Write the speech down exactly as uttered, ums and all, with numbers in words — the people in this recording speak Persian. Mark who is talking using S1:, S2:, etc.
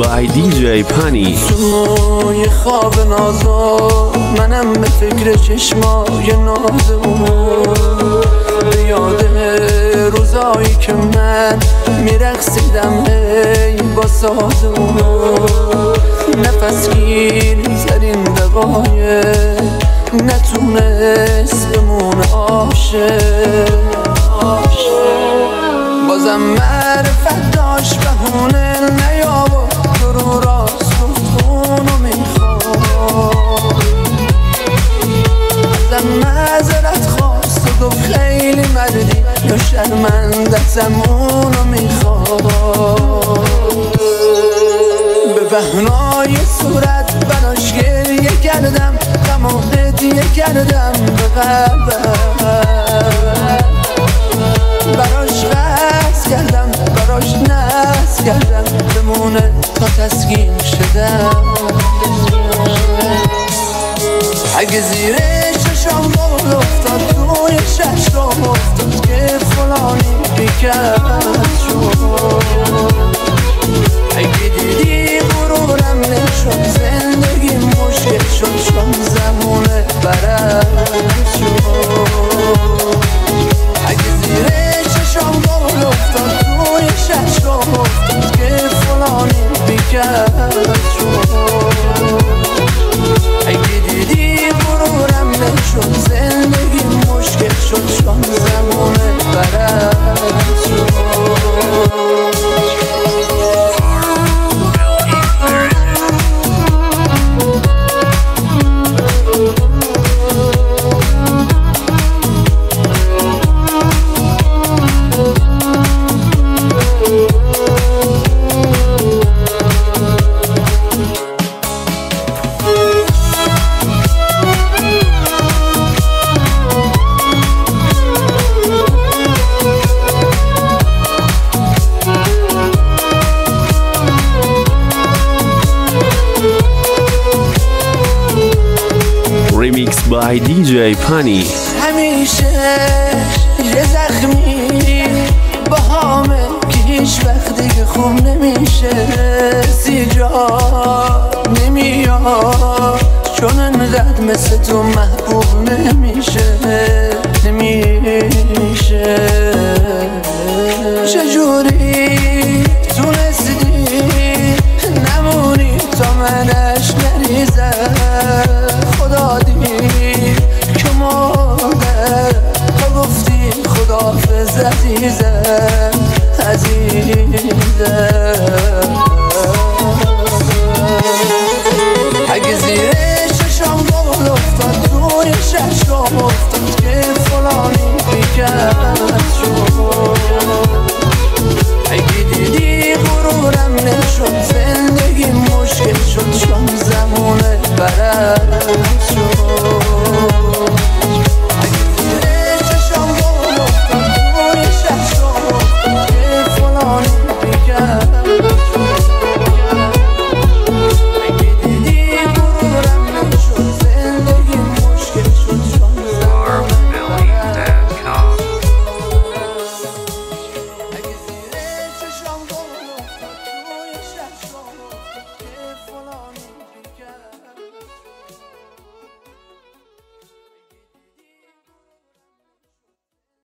S1: by دی جی پانی.
S2: سوی خواب نازا منم به فکر چشمای ناز اونو، به یاد روزایی که من میرقصیدم هی با ساز اونو، نفس گیر زدین دقایق نتونست بمونه عاشق. بازم معرفت داشت بهونه نیاورد، تو رو راست گفت اونو میخواد. ازم معذرت خواست و گفت خیلی مردی یا شرمندتم اونو میخواد. به بهنای صورت براش گریه کردم، غم و هدیه کردم به قلبم، براش قصد کردم براش ناز کردم بمونه تا تسکین شدم. اگه زیر چشام بول افتاد توی چشم افتاد که فلانی بیکرد شد، اگه دیدی غرورم نشد زندگی مشکل شد چون زمونه برد شد. اگه زیر چشام بول افتاد توی چشم افتاد که فلانی بیکرد شد، اگه دیدی غرورم نشد زندگی مشکل شد چون زمونه برد شد.
S1: Remix by دی جی پانی.
S2: همیشه یه زخمی با همه که هیچ وقت دیگه خوب نمیشه، سی جا نمیاد چون انقدر مثل تو محبوب نمیشه نمیشه. چجوری تونستی نمونی تا منش نریزم، خدا دید که مادر تا گفتی خداحافظ عزیزم عزیزم.